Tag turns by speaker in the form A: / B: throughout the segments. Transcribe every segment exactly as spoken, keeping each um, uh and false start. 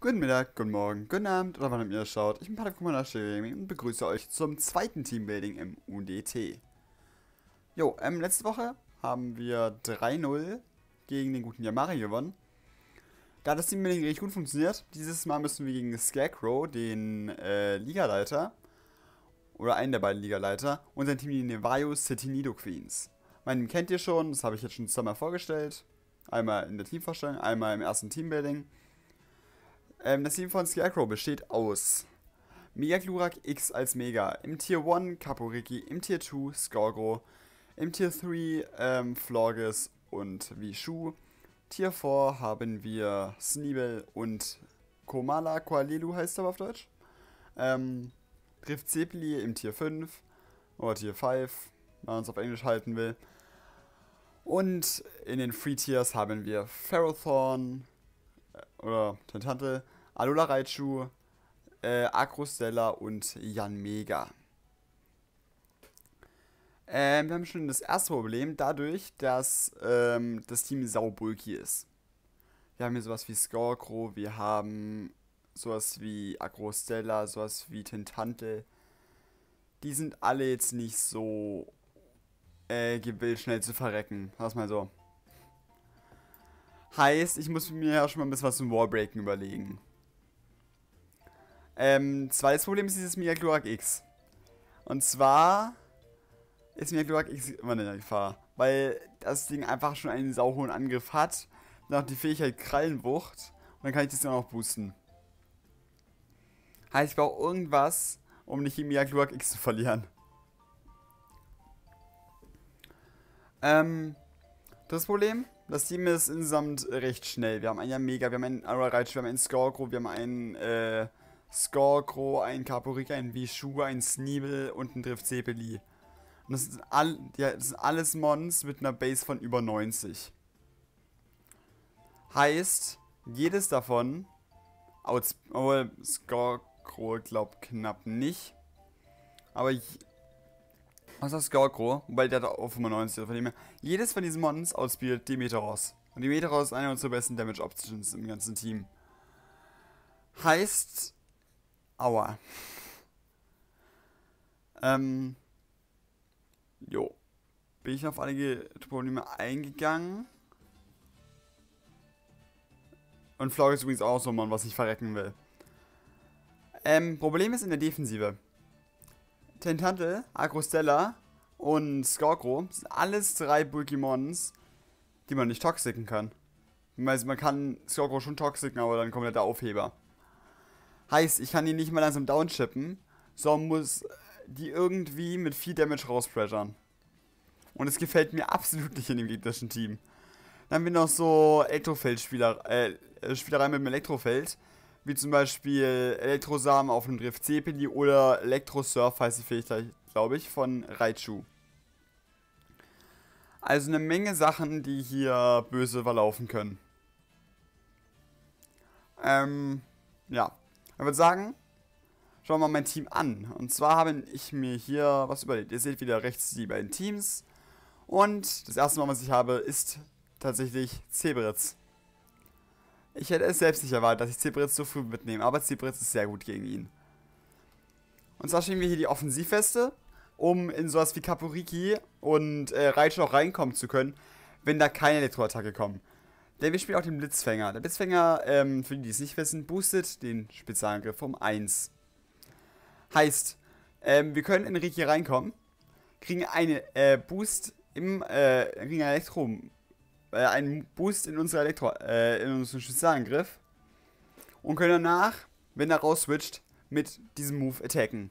A: Guten Mittag, guten Morgen, guten Abend oder wann ihr das schaut. Ich bin Patrick Kumanaschemi und begrüße euch zum zweiten Teambuilding im U D T. Jo, ähm, letzte Woche haben wir drei null gegen den guten Yamari gewonnen. Da hat das Teambuilding richtig gut funktioniert. Dieses Mal müssen wir gegen Scarecrow, den äh, Ligaleiter, oder einen der beiden Ligaleiter, und sein Team die Nevayo City Nido Queens. Meinen kennt ihr schon, das habe ich jetzt schon zweimal vorgestellt. Einmal in der Teamvorstellung, einmal im ersten Teambuilding. Ähm, das Team von Scarecrow besteht aus Mega Glurak X als Mega, im Tier eins Kaporiki, im Tier zwei Skorgro, im Tier drei ähm, Florges und Vishu. Tier vier haben wir Sneebel und Komala Koalelu heißt er auf Deutsch. Ähm, Drift Zepeli im Tier fünf oder Tier fünf, wenn man es auf Englisch halten will. Und in den Free Tiers haben wir Ferrothorn oder Tentante, Alola Raichu, äh, Agrostella und Yanmega. Ähm, wir haben schon das erste Problem dadurch, dass ähm, das Team saubulky ist. Wir haben hier sowas wie Scarecrow, wir haben sowas wie Agrostella, sowas wie Tentante. Die sind alle jetzt nicht so äh, gewillt, schnell zu verrecken. Sag's mal so. Heißt, ich muss mir ja schon mal ein bisschen was zum Wallbreaken überlegen. Ähm, zweites Problem ist dieses Mega Glurak X. Und zwar ist Mega Glurak X immer in der Gefahr. Weil das Ding einfach schon einen sauhohen Angriff hat. Dann auch die Fähigkeit Krallenwucht. Und dann kann ich das dann auch boosten. Heißt, ich brauche irgendwas, um nicht gegen Mega Glurak X zu verlieren. Ähm, das Problem, das Team ist insgesamt recht schnell. Wir haben einen Yamega, wir haben einen Alola Raichu, wir haben einen Scarecrow, wir haben einen äh, Scarecrow, einen Kaporika, einen Vishu, einen Sneebel und einen Drift Zepeli. Und das sind, all, ja, das sind alles Mons mit einer Base von über neunzig. Heißt, jedes davon, aus, oh, Scarecrow glaubt knapp nicht, aber ich, außer Scarecrow, wobei der hat auch fünfundneunzig, von dem her, jedes von diesen Mons outspeedet die Metaros. Und die Metaros ist eine unserer besten Damage Options im ganzen Team. Heißt, aua. Ähm, jo. Bin ich auf einige Probleme eingegangen. Und Flog ist übrigens auch so ein Mann, was ich verrecken will. Ähm, Problem ist in der Defensive. Tentante, Agrostella und Scarecrow sind alles drei Bulky-Mons, die man nicht toxiken kann. Also man kann Scarecrow schon toxiken, aber dann kommt der Aufheber. Heißt, ich kann die nicht mal langsam downchippen, sondern muss die irgendwie mit viel Damage rauspressern. Und es gefällt mir absolut nicht in dem gegnerischen Team. Dann haben wir noch so Elektrofeld-Spieler, äh, Spielereien mit dem Elektrofeld. Wie zum Beispiel Elektrosamen auf dem Drift Zepeli oder Elektrosurf heißt die Fähigkeit, glaube ich, von Raichu. Also eine Menge Sachen, die hier böse verlaufen können. Ähm, ja. Ich würde sagen, schauen wir mal mein Team an. Und zwar habe ich mir hier was überlegt. Ihr seht wieder rechts die beiden Teams. Und das erste Mal, was ich habe, ist tatsächlich Zebritz. Ich hätte es selbst nicht erwartet, dass ich Zebritz so früh mitnehme, aber Zebritz ist sehr gut gegen ihn. Und zwar stehen wir hier die Offensivweste, um in sowas wie Kaporiki und äh, Raichu auch reinkommen zu können, wenn da keine Elektroattacke kommen. Denn wir spielen auch den Blitzfänger. Der Blitzfänger, ähm, für die, die es nicht wissen, boostet den Spezialangriff um eins. Heißt, ähm, wir können in Riki reinkommen, kriegen einen äh, Boost im äh, kriegen Elektro, äh, einen Boost in unsere Elektro, äh, in unseren Spezialangriff und können danach, wenn er rausswitcht, mit diesem Move attacken.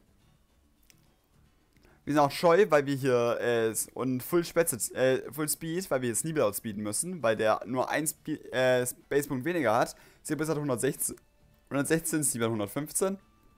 A: Wir sind auch scheu, weil wir hier äh, und Full, Spätze, äh, Full Speed, weil wir jetzt Sneebel outspeeden müssen, weil der nur ein äh, Spacepunkt weniger hat. Zebris hat hundertsechzehn, hundertsechzehn, Sneebel hundertfünfzehn.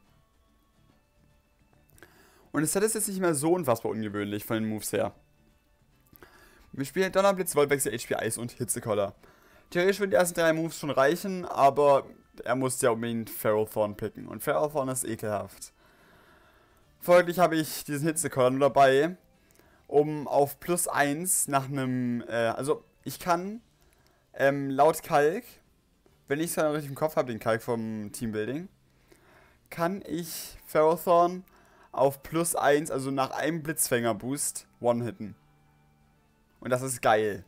A: Und das Set ist jetzt nicht mehr so unfassbar ungewöhnlich von den Moves her. Wir spielen Donnerblitz, Wollwechsel, H P Eis und Hitzekoller. Theoretisch würden die ersten drei Moves schon reichen, aber er muss ja unbedingt Ferrothorn picken. Und Ferrothorn ist ekelhaft. Folglich habe ich diesen Hitzekoller nur dabei, um auf plus eins nach einem, äh, also ich kann ähm, laut Kalk wenn ich es dann richtig im Kopf habe, den Kalk vom Teambuilding, kann ich Ferrothorn auf plus eins, also nach einem Blitzfänger-Boost, one-hitten. Und das ist geil.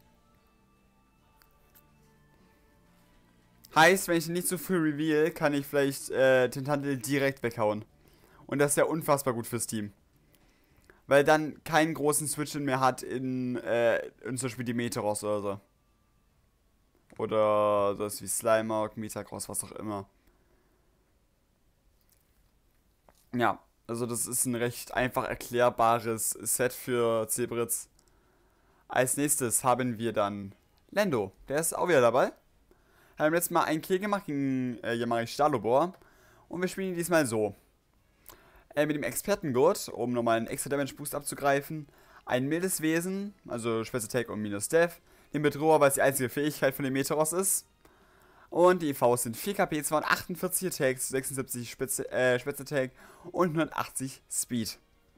A: Heißt, wenn ich ihn nicht so früh reveal, kann ich vielleicht äh, Tintandel direkt weghauen. Und das ist ja unfassbar gut fürs Team. Weil dann keinen großen Switch mehr hat in, äh, in zum Beispiel die Metaros oder so. Oder das wie Slimeout, Metagross, was auch immer. Ja, also das ist ein recht einfach erklärbares Set für Zebritz. Als nächstes haben wir dann Lando. Der ist auch wieder dabei. Wir haben letztes Mal einen Kill gemacht gegen äh, Yamari Stalobor. Und wir spielen ihn diesmal so. Äh, mit dem Expertengurt, um nochmal einen extra Damage Boost abzugreifen. Ein mildes Wesen, also Spezial-Attack und minus Death. Den Bedroher, weil es die einzige Fähigkeit von dem Metaros ist. Und die E Vs sind vier K P, zweihundertachtundvierzig Attacks, sechsundsiebzig Spitze, äh, Spitze-Attack und hundertachtzig Speed.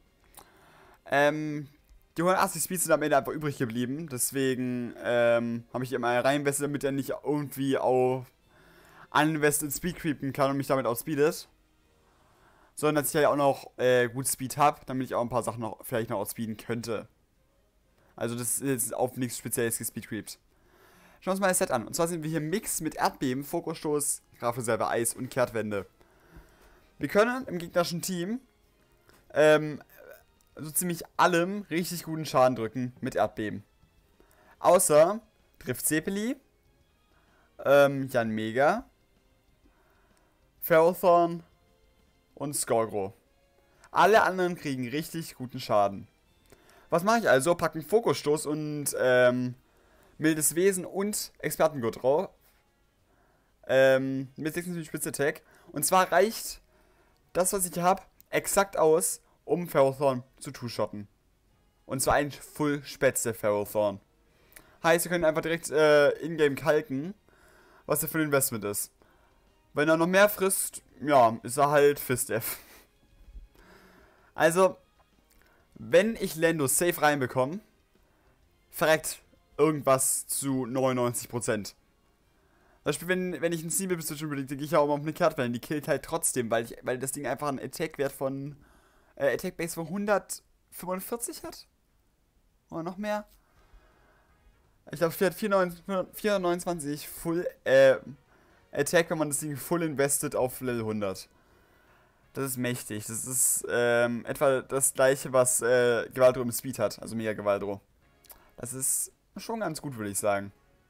A: Ähm, die hundertachtzig Speed sind am Ende einfach übrig geblieben. Deswegen ähm, habe ich immer reinvestet, damit er nicht irgendwie auf Uninvested Speed creepen kann und mich damit outspeedet. Sondern dass ich ja auch noch äh, gut Speed habe, damit ich auch ein paar Sachen noch vielleicht noch outspeeden könnte. Also das ist auf nichts Spezielles gespeedcreept. Schauen wir uns mal das Set an. Und zwar sind wir hier Mix mit Erdbeben, Fokusstoß, Grafreserve, Eis und Kehrtwende. Wir können im gegnerischen Team ähm, so ziemlich allem richtig guten Schaden drücken mit Erdbeben. Außer trifft Sepeli, ähm, Jan Mega, Ferrothorn und Skorgro. Alle anderen kriegen richtig guten Schaden. Was mache ich also? Packen Fokusstoß und ähm, mildes Wesen und Expertengurt drauf. Ähm, mit sechsundsiebzig Spitze-Attack. Und zwar reicht das, was ich habe, exakt aus, um Ferrothorn zu two-shotten. Und zwar ein Full-Spätze Ferrothorn. Heißt, wir können einfach direkt äh, in-game kalken, was er für ein Investment ist. Wenn er noch mehr frisst, ja, ist er halt Fistef. Also, wenn ich Lando safe reinbekomme, verreckt irgendwas zu neunundneunzig Prozent. Zum Beispiel, wenn, wenn ich einen Steam Switch unbedingt, gehe ich ja auch mal auf eine Kehrtwelle, die killt halt trotzdem, weil, ich, weil das Ding einfach einen Attack-Wert von, äh, Attack-Base von hundertfünfundvierzig hat. Oder noch mehr. Ich glaube, es hat vierhundertneunundzwanzig Full, äh, Attack, wenn man das Ding full invested auf Level hundert. Das ist mächtig. Das ist ähm, etwa das gleiche, was äh, Gewaldro im Speed hat. Also Mega Gewaldro. Das ist schon ganz gut, würde ich sagen.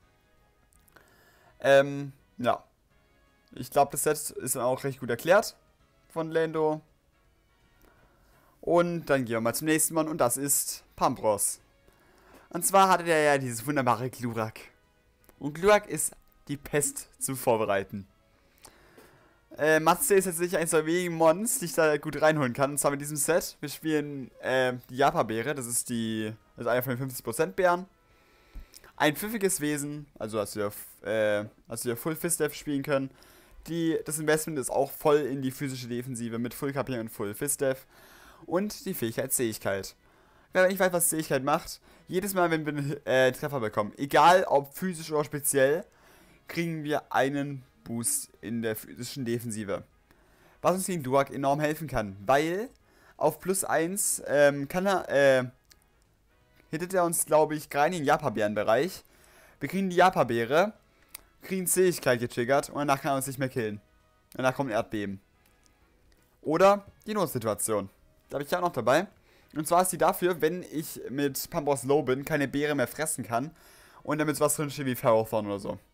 A: Ähm, ja. Ich glaube, das Set ist dann auch recht gut erklärt von Lando. Und dann gehen wir mal zum nächsten Mann und das ist Pampros. Und zwar hatte der ja dieses wunderbare Glurak. Und Glurak ist die Pest zu vorbereiten. Äh, Matze ist jetzt sicher eins der wenigen Mons, die ich da gut reinholen kann. Und zwar mit diesem Set. Wir spielen äh, die Japa-Beere. Das ist die. Das ist einer von den fünfzig Prozent Bären. Ein pfiffiges Wesen. Also hast du ja, äh, hast du ja Full Fist-Def spielen können. Die, das Investment ist auch voll in die physische Defensive mit Full K P und Full Fist-Def. Und die Fähigkeit Zähigkeit. Wer nicht weiß, was Zähigkeit macht, jedes Mal, wenn wir einen äh, Treffer bekommen, egal ob physisch oder speziell, kriegen wir einen Boost in der physischen Defensive. Was uns gegen Glurak enorm helfen kann, weil auf plus eins ähm, kann er, äh, hittet er uns, glaube ich, gerade in den Japa-Bären-Bereich. Wir kriegen die Japa-Beere, kriegen Zähigkeit getriggert und danach kann er uns nicht mehr killen. Danach kommt ein Erdbeben. Oder die Notsituation. Da habe ich ja auch noch dabei. Und zwar ist die dafür, wenn ich mit Pampros Low bin, keine Beere mehr fressen kann und damit was drin steht wie Ferrothorn oder so.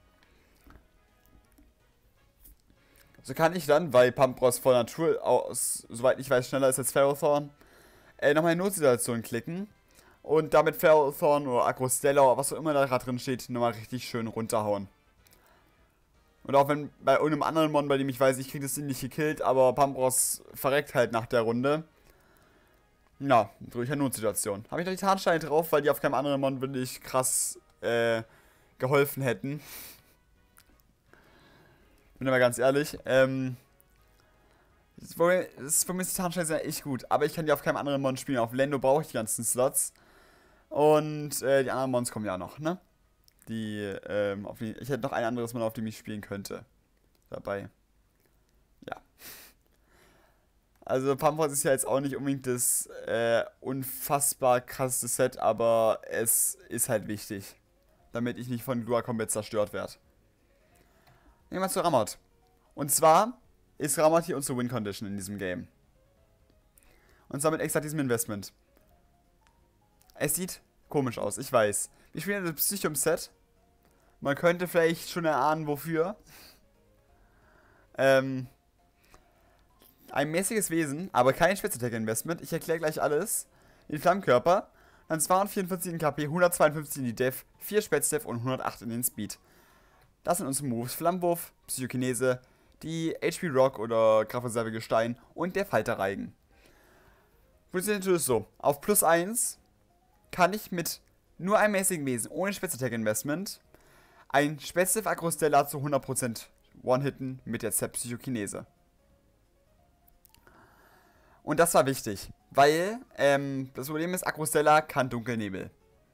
A: So kann ich dann, weil Pampros von Natur aus, soweit ich weiß, schneller ist als Ferrothorn, äh, nochmal in Notsituation klicken und damit Ferrothorn oder Agrostella oder was auch immer da gerade drin steht, nochmal richtig schön runterhauen. Und auch wenn bei irgendeinem anderen Mon, bei dem ich weiß, ich kriege das Ding nicht gekillt, aber Pampros verreckt halt nach der Runde. Ja, durch eine Notsituation. Habe ich noch die Tarnsteine drauf, weil die auf keinem anderen Mon wirklich krass äh, geholfen hätten. Bin aber ganz ehrlich. Ähm, das ist für mich die Tarnsteine sind echt gut, aber ich kann die auf keinem anderen Mon spielen. Auf Lando brauche ich die ganzen Slots. Und äh, die anderen Mons kommen ja noch, ne? die, ähm, auf die, ich hätte noch ein anderes Mon, auf dem ich spielen könnte. Dabei. Ja. Also Pampers ist ja jetzt auch nicht unbedingt das äh, unfassbar krasseste Set, aber es ist halt wichtig. Damit ich nicht von Glua komplett zerstört werde. Nehmen wir zu Ramot. Und zwar ist Ramot hier unsere Win-Condition in diesem Game. Und zwar mit exakt diesem Investment. Es sieht komisch aus, ich weiß. Wir spielen das Psychum-Set. Man könnte vielleicht schon erahnen, wofür. Ähm... Ein mäßiges Wesen, aber kein Spitz-Attack-Investment. Ich erkläre gleich alles. Den Flammenkörper, dann zweihundertvierundvierzig in K P, hundertzweiundfünfzig in die Def, vier Spätz-Def und hundertacht in den Speed. Das sind unsere Moves. Flammenwurf, Psychokinese, die H P Rock oder Kraftreserve Gestein und der Falterreigen. Funktioniert es so. Auf plus eins kann ich mit nur einem mäßigen Wesen ohne Spitz-Attack-Investment ein Spätz-Def Akrostella zu hundert Prozent One-Hitten mit der Z-Psychokinese. Und das war wichtig, weil ähm, das Problem ist, Akrostella kann Dunkelnebel.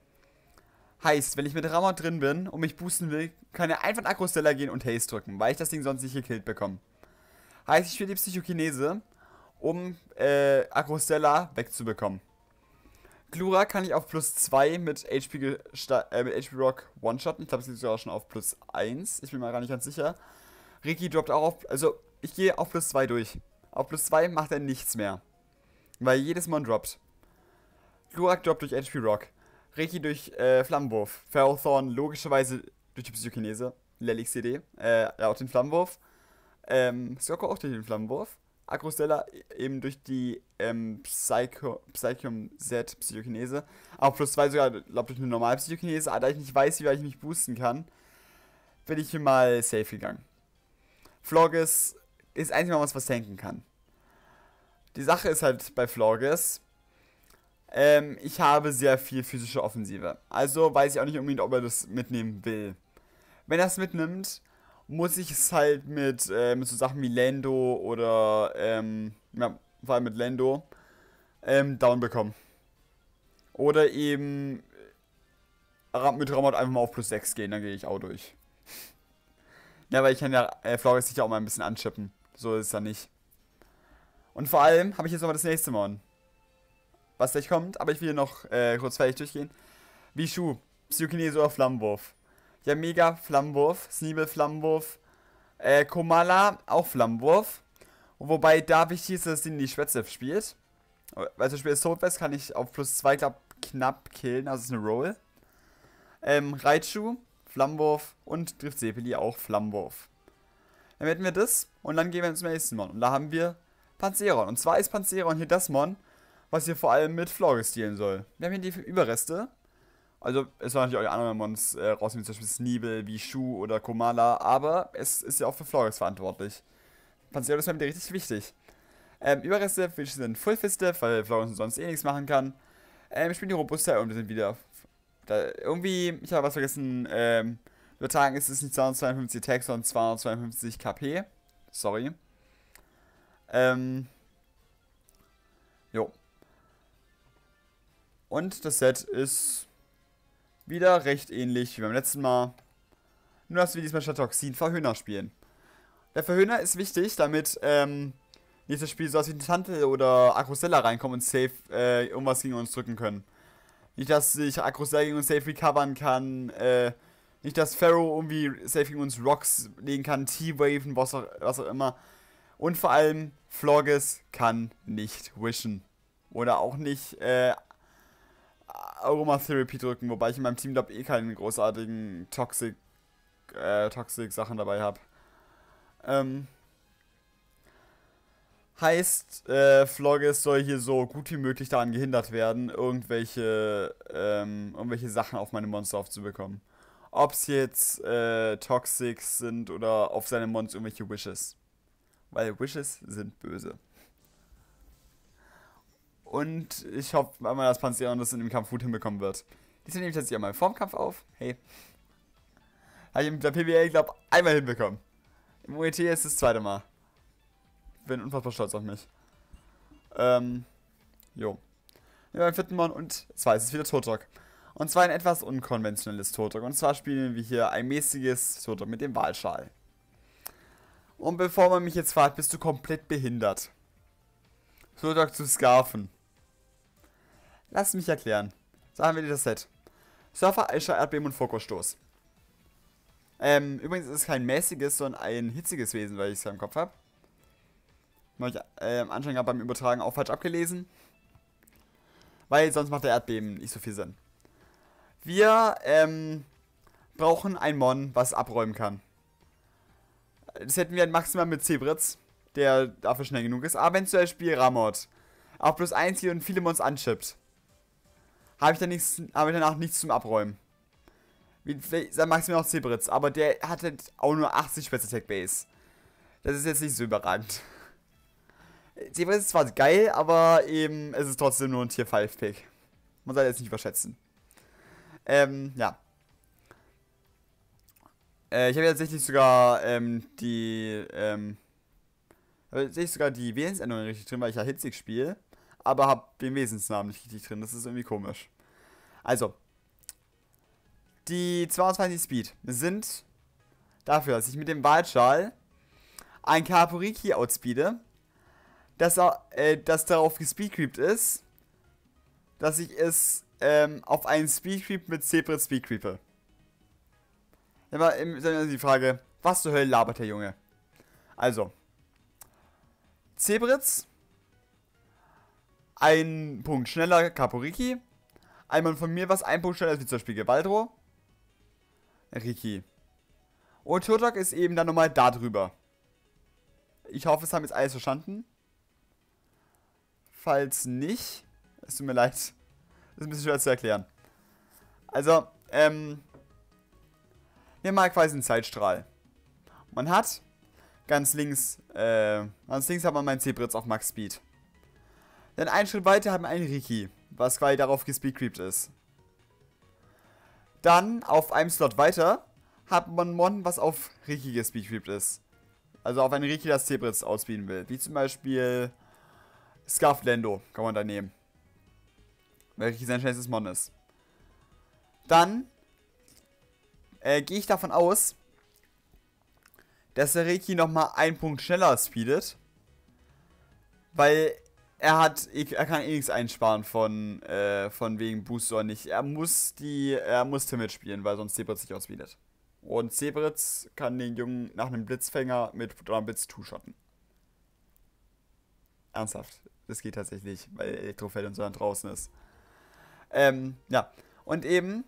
A: Heißt, wenn ich mit Ramot drin bin und mich boosten will, kann er einfach in Akrostella gehen und Haste drücken, weil ich das Ding sonst nicht gekillt bekomme. Heißt, ich spiele die Psychokinese, um äh, Akrostella wegzubekommen. Glura kann ich auf plus zwei mit H P, äh, mit H P Rock one-shotten. Ich glaube, es liegt sogar schon auf plus eins. Ich bin mir gar nicht ganz sicher. Riki droppt auch auf, also ich gehe auf plus zwei durch. Auf plus zwei macht er nichts mehr. Weil jedes Mon droppt. Glurak droppt durch H P Rock. Reiki durch äh, Flammenwurf. Ferrothorn logischerweise durch die Psychokinese. Lelix C D. Äh, ja, auch den Flammenwurf. Ähm, Skoko auch durch den Flammenwurf. Akrostella eben durch die ähm, Psycho, Psychium Z Psychokinese. Auch plus zwei sogar, glaube durch eine normale Psychokinese. Aber da ich nicht weiß, wie weit ich mich boosten kann, bin ich hier mal safe gegangen. Florges ist eigentlich mal was, was tanken kann. Die Sache ist halt bei Florges, ähm, ich habe sehr viel physische Offensive. Also weiß ich auch nicht unbedingt, ob er das mitnehmen will. Wenn er es mitnimmt, muss ich es halt mit, äh, mit so Sachen wie Lando oder, ähm, ja, vor allem mit Lando, ähm, down bekommen. Oder eben mit Ramot einfach mal auf plus sechs gehen, dann gehe ich auch durch. Ja, weil ich kann ja äh, Florges sicher auch mal ein bisschen anschippen. So ist es ja nicht. Und vor allem habe ich jetzt nochmal das nächste Mon, was gleich kommt, aber ich will hier noch äh, kurz fertig durchgehen. Vishu, Psychokinese oder Flammenwurf. Ja, mega Flammenwurf, Sneebel Flammenwurf, äh, Komala auch Flammenwurf. Wobei da wichtig ist, dass sie die Spätz-Def spielt. Weil zum Beispiel Soulfest kann ich auf plus zwei glaub, knapp killen, also ist eine Roll. Ähm, Raichu, Flammenwurf und trifft Sepeli auch Flammenwurf. Dann hätten wir das und dann gehen wir zum nächsten Mon. Und da haben wir Panzeron. Und zwar ist Panzeron hier das Mon, was hier vor allem mit Florges dealen soll. Wir haben hier die Überreste. Also es sollen natürlich auch die anderen Mons äh, rausnehmen, zum Beispiel Sneebel, Vishu oder Komala. Aber es ist ja auch für Florges verantwortlich. Panzeron ist mir richtig wichtig. Ähm, Überreste sind Full Fist, weil Florges sonst eh nichts machen kann. Ähm, ich spiele die Robusta und wir sind wieder... Da, irgendwie, ich habe was vergessen, ähm... übertragen ist es nicht zweihundertzweiundfünfzig Tags, sondern zweihundertzweiundfünfzig K P. Sorry. Ähm. Jo. Und das Set ist wieder recht ähnlich wie beim letzten Mal. Nur, dass wir diesmal statt Toxin Verhöhner spielen. Der Verhöhner ist wichtig, damit ähm, nächstes Spiel sowas wie Tante oder Akrostella reinkommen und safe äh, irgendwas gegen uns drücken können. Nicht, dass sich Akrostella gegen uns safe recovern kann, äh, nicht, dass Pharaoh irgendwie safe gegen uns Rocks legen kann, T-Waven, was auch, was auch immer. Und vor allem, Florges kann nicht wischen. Oder auch nicht äh, Aromatherapy drücken, wobei ich in meinem Team, glaube ich, eh keine großartigen Toxic, äh, Toxic Sachen dabei habe. Ähm, heißt, äh, Florges soll hier so gut wie möglich daran gehindert werden, irgendwelche, ähm, irgendwelche Sachen auf meine Monster aufzubekommen. Ob es jetzt äh, Toxics sind oder auf seine Mons irgendwelche Wishes. Weil Wishes sind böse. Und ich hoffe einmal, dass Panzeron das in dem Kampf gut hinbekommen wird. Diesmal nehme ich jetzt hier mal vorm Kampf auf. Hey. Habe ich mit der P B L, glaube ich, einmal hinbekommen. Im U E T ist es das zweite Mal. Bin unfassbar stolz auf mich. Ähm. Jo. Ja, beim vierten Mon und zwar ist es wieder Totok. Und zwar ein etwas unkonventionelles Turtok. Und zwar spielen wir hier ein mäßiges Turtok mit dem Walschal. Und bevor man mich jetzt fragt, bist du komplett behindert? Turtok zu scarfen. Lass mich erklären. Sagen wir dir das Set. Surfer, Eischer, Erdbeben und Fokusstoß. Ähm, übrigens ist es kein mäßiges, sondern ein hitziges Wesen, weil ich es ja im Kopf habe. Habe ich ähm, anscheinend beim Übertragen auch falsch abgelesen. Weil sonst macht der Erdbeben nicht so viel Sinn. Wir ähm, brauchen ein Mon, was abräumen kann. Das hätten wir maximal mit Zebritz, der dafür schnell genug ist. Aber wenn zum Beispiel Ramot auf plus eins hier und viele Mons anchippt, habe ich, dann nichts, hab ich danach nichts zum Abräumen. Wie, dann maximal noch Zebritz, aber der hat halt auch nur achtzig Special Attack Base. Das ist jetzt nicht so überragend. Zebritz ist zwar geil, aber eben es ist trotzdem nur ein Tier fünf Pick. Man soll jetzt nicht überschätzen. Ähm, ja. Äh, ich habe tatsächlich sogar, ähm, die, ähm, tatsächlich sogar die Wesensänderungen richtig drin, weil ich ja hitzig spiele, aber habe den Wesensnamen nicht richtig drin. Das ist irgendwie komisch. Also, die zweiundzwanzig Speed sind dafür, dass ich mit dem Walschal ein Kaporiki outspeede, dass, er, äh, dass darauf gespeedcreept ist, dass ich es ähm, auf einen Speedcreep mit Zebrit speedcreepe. Immer die Frage, was zur Hölle labert der Junge? Also, Zebritz, ein Punkt schneller Kaporiki, einmal von mir was ein Punkt schneller als wie zum Beispiel Gewaldro, Riki. Und Turtok ist eben dann nochmal da drüber. Ich hoffe, es haben jetzt alles verstanden. Falls nicht, es tut mir leid, das ist ein bisschen schwer zu erklären. Also, ähm, hier mal quasi einen Zeitstrahl. Man hat ganz links, äh, ganz links hat man meinen Zebritz auf Max Speed. Dann einen Schritt weiter haben wir einen Riki, was quasi darauf gespeedcreept ist. Dann auf einem Slot weiter hat man Mon, was auf Riki gespeedcreept ist. Also auf einen Riki, das Zebritz outspeeden will. Wie zum Beispiel Scarf Lando kann man da nehmen. Weil Riki sein schnellstes Mon ist. Dann äh, gehe ich davon aus, dass der Riki nochmal einen Punkt schneller speedet. Weil er hat, er kann eh nichts einsparen von, äh, von wegen Boost oder nicht. Er muss die, er muss Timid spielen, weil sonst Zebritz sich outspeedet. Und Zebritz kann den Jungen nach einem Blitzfänger mit Blitz two-shotten. Ernsthaft. Das geht tatsächlich, weil Elektrofeld und so dann draußen ist. Ähm, ja. Und eben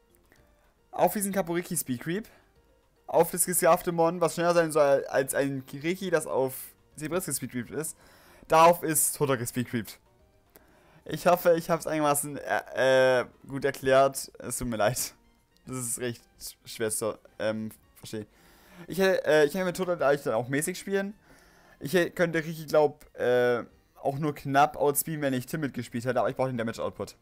A: auf diesen Kaporiki Speedcreep, auf das gescarfte Mon, was schneller sein soll als ein Riki, das auf Zebritz gespeedcreept ist, darauf ist Turtok gespeedcreept. Ich hoffe, ich habe es einigermaßen äh, äh, gut erklärt. Es tut mir leid. Das ist recht schwer zu ähm, verstehen. Ich hätte äh, ich hätte mit Turtok eigentlich dann auch mäßig spielen. Ich hätte, könnte Riki, glaub, äh, auch nur knapp outspeeden, wenn ich Timid gespielt hätte, aber ich brauche den Damage Output.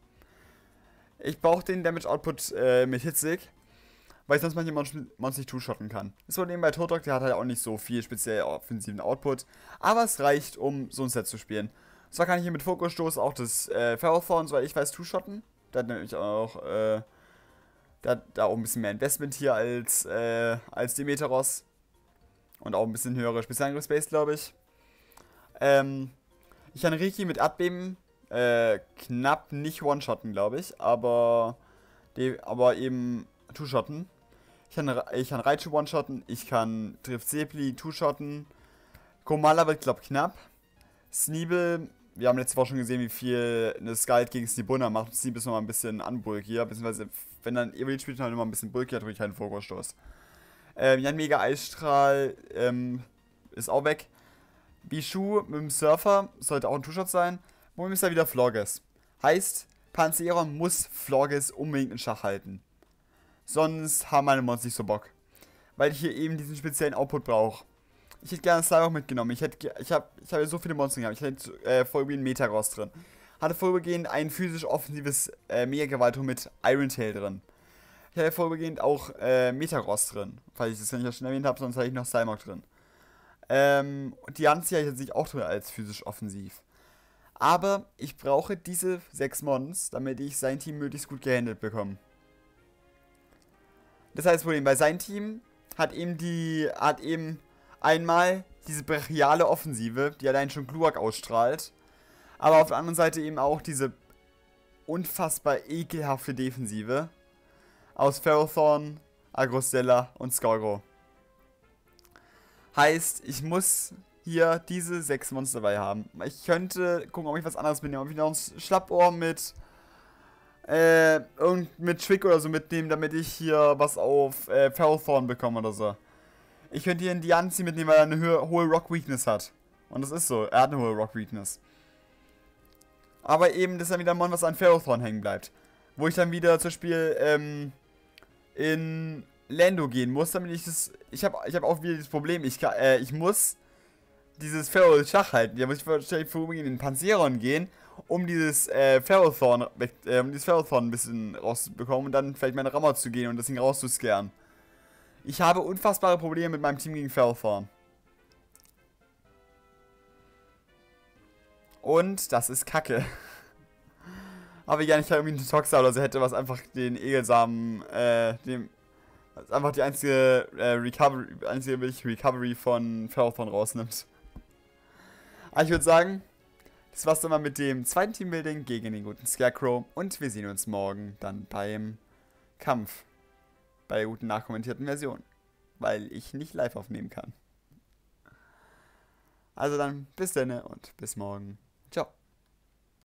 A: Ich brauche den Damage Output äh, mit Hitzig, weil ich sonst manche Monster nicht two-shotten kann. Das Problem bei Turtok, der hat halt auch nicht so viel speziell offensiven Output, aber es reicht, um so ein Set zu spielen. Zwar kann ich hier mit Fokusstoß auch das äh, Ferrothorn, soweit ich weiß, two-shotten. Da hat nämlich auch, äh, da hat da auch ein bisschen mehr Investment hier als, äh, als Demeteros. Und auch ein bisschen höhere Spezialangriff-Space, glaube ich. Ähm, ich kann Riki mit Erdbeben äh, knapp nicht one-shotten, glaube ich, aber, die, aber eben two-shotten. Ich kann, ich kann Raichu one-shotten, ich kann Drift Sepli two-shotten. Komala wird, glaube ich, knapp. Sneebel, wir haben letzte Woche schon gesehen, wie viel eine Skald gegen Snibunna macht. Sneebel ist nochmal ein bisschen unbulkier, beziehungsweise wenn dann Evil spielt, halt immer ein bisschen bulkier, drücke ich halt einen Fokusstoß. Ähm, Jan Mega Eisstrahl ähm, ist auch weg. Bishu mit dem Surfer sollte auch ein Two-Shot sein. Moment ist da wieder Florges. Heißt, Panzeron muss Florges unbedingt in Schach halten. Sonst haben meine Monster nicht so Bock. Weil ich hier eben diesen speziellen Output brauche. Ich hätte gerne Slime auch mitgenommen. Ich hätte, ich habe ich hab ja so viele Monster gehabt. Ich hätte äh, vorübergehend Metagross drin. Hatte vorübergehend ein physisch offensives äh, Mega-Gewaltung mit Iron Tail drin. Ich hatte vorübergehend auch äh, Metagross drin. Falls ich das nicht schon erwähnt habe, sonst hatte ich noch Slimeock drin. Ähm, und die Anzieher hätte sich auch drin als physisch offensiv. Aber ich brauche diese sechs Mons, damit ich sein Team möglichst gut gehandelt bekomme. Das heißt, das Problem bei seinem Team hat eben die, hat eben einmal diese brachiale Offensive, die allein schon Glurak ausstrahlt. Aber auf der anderen Seite eben auch diese unfassbar ekelhafte Defensive aus Ferrothorn, Agrostella und Skargo. Heißt, ich muss hier diese sechs Monster dabei haben. Ich könnte gucken, ob ich was anderes mitnehme. Ob ich noch ein Schlappohr mit äh, irgend mit Trick oder so mitnehmen, damit ich hier was auf äh, Ferrothorn bekomme oder so. Ich könnte hier einen Dianzi mitnehmen, weil er eine ho hohe Rock Weakness hat. Und das ist so, er hat eine hohe Rock Weakness. Aber eben, das ist dann wieder ein Mon, was an Ferrothorn hängen bleibt. Wo ich dann wieder zum Beispiel ähm, in Lando gehen muss, damit ich das. Ich habe ich hab auch wieder das Problem, ich, kann, äh, ich muss dieses Ferro Schach halten. Da muss ich wahrscheinlich vorübergehend in den Panzeron gehen, um dieses äh, Ferrothorn, äh, um dieses Ferrothorn ein bisschen rauszubekommen und dann vielleicht meine Rammer zu gehen und das Ding rauszuscaren. Ich habe unfassbare Probleme mit meinem Team gegen Ferrothorn. Und das ist Kacke. Aber ich gar nicht irgendwie einen Toxa oder so hätte, was einfach den Egelsamen, äh, dem, was einfach die einzige, äh, Recovery, einzige Recovery von Ferrothorn rausnimmt. Aber ich würde sagen, das war's dann mal mit dem zweiten Teambuilding gegen den guten Scarecrow. Und wir sehen uns morgen dann beim Kampf. Bei der guten nachkommentierten Version. Weil ich nicht live aufnehmen kann. Also dann, bis dann und bis morgen.